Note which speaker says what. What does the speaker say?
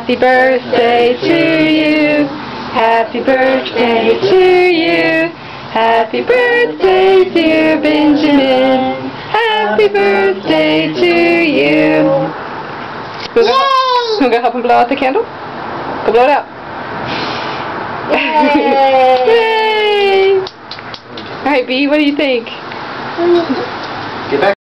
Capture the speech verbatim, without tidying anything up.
Speaker 1: Happy birthday to you. Happy birthday to you. Happy birthday, dear Benjamin. Happy birthday to you. Yay! You want to help him blow out the candle? Go blow it out.
Speaker 2: Yay!
Speaker 1: Yay! Alright, B, what do you think?
Speaker 3: Get back.